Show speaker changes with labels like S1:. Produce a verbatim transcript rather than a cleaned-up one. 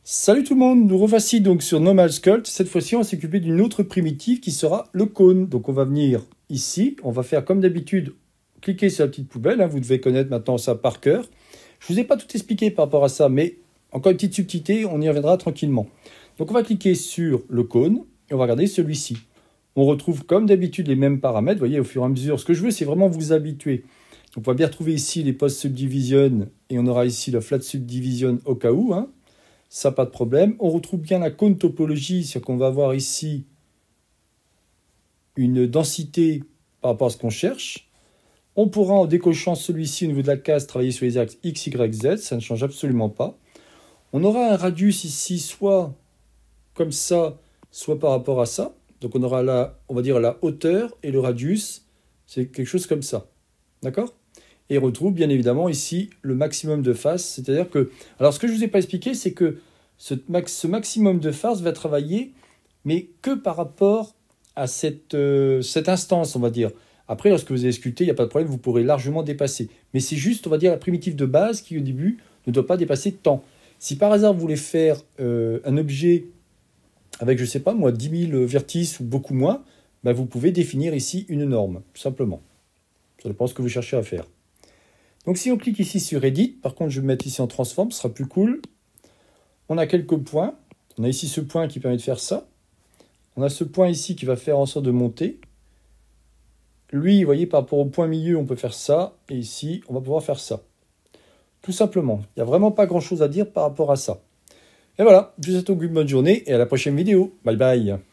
S1: Salut tout le monde, nous revoici donc sur Normal Sculpt. Cette fois-ci, on va s'occuper d'une autre primitive qui sera le cône. Donc on va venir ici, on va faire comme d'habitude, cliquer sur la petite poubelle. Hein, vous devez connaître maintenant ça par cœur. Je ne vous ai pas tout expliqué par rapport à ça, mais encore une petite subtilité, on y reviendra tranquillement. Donc on va cliquer sur le cône et on va regarder celui-ci. On retrouve comme d'habitude les mêmes paramètres. Vous voyez, au fur et à mesure, ce que je veux, c'est vraiment vous habituer. Donc on va bien retrouver ici les post subdivision et on aura ici la flat subdivision au cas où. Hein. Ça, pas de problème. On retrouve bien la cône topologie, c'est-à-dire qu'on va avoir ici une densité par rapport à ce qu'on cherche. On pourra, en décochant celui-ci au niveau de la case, travailler sur les axes X, Y, Z. Ça ne change absolument pas. On aura un radius ici, soit comme ça, soit par rapport à ça. Donc on aura là, on va dire la hauteur et le radius, c'est quelque chose comme ça. D'accord ? Et on retrouve bien évidemment ici le maximum de face. C'est-à-dire que... Alors ce que je ne vous ai pas expliqué, c'est que ce, max, ce maximum de face va travailler, mais que par rapport à cette, euh, cette instance, on va dire. Après, lorsque vous avez sculpté, il n'y a pas de problème, vous pourrez largement dépasser. Mais c'est juste, on va dire, la primitive de base qui, au début, ne doit pas dépasser tant. Si par hasard, vous voulez faire euh, un objet avec, je ne sais pas, moi, dix mille vertices ou beaucoup moins, ben, vous pouvez définir ici une norme, tout simplement. Ça dépend de ce que vous cherchez à faire. Donc si on clique ici sur Edit, par contre je vais me mettre ici en Transform, ce sera plus cool. On a quelques points. On a ici ce point qui permet de faire ça. On a ce point ici qui va faire en sorte de monter. Lui, vous voyez, par rapport au point milieu, on peut faire ça. Et ici, on va pouvoir faire ça. Tout simplement. Il n'y a vraiment pas grand chose à dire par rapport à ça. Et voilà, je vous souhaite une bonne journée et à la prochaine vidéo. Bye bye.